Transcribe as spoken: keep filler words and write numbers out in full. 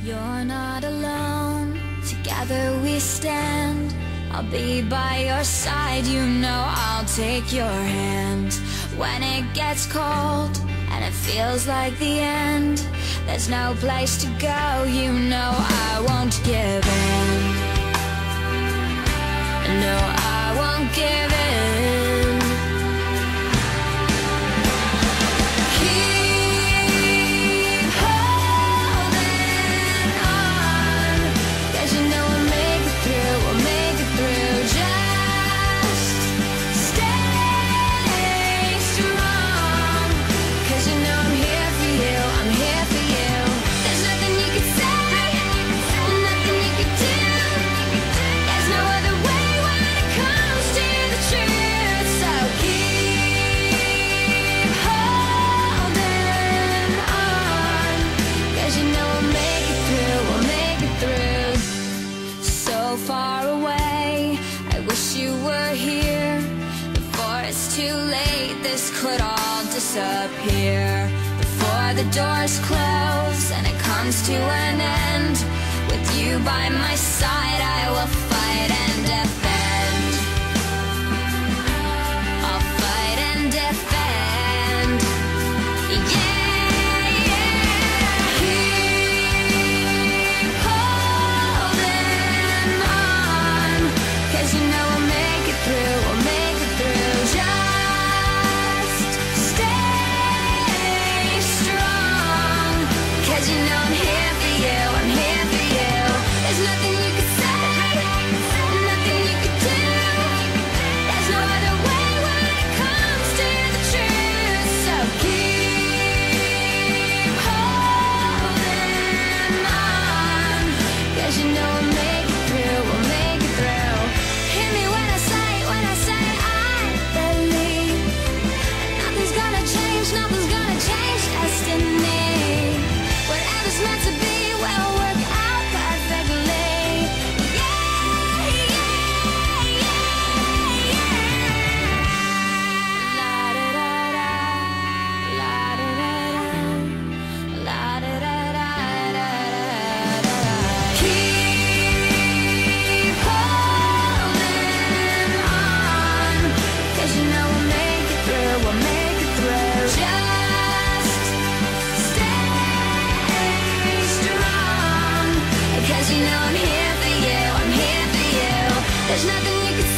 You're not alone, together we stand. I'll be by your side, you know I'll take your hand. When it gets cold and it feels like the end, there's no place to go, you know I won't give in. No, I won't give in. Far away, I wish you were here. Before it's too late, this could all disappear. Before the doors close and it comes to an end, with you by my side, I will fight and defend. I'll fight and defend. Yeah. There's nothing you can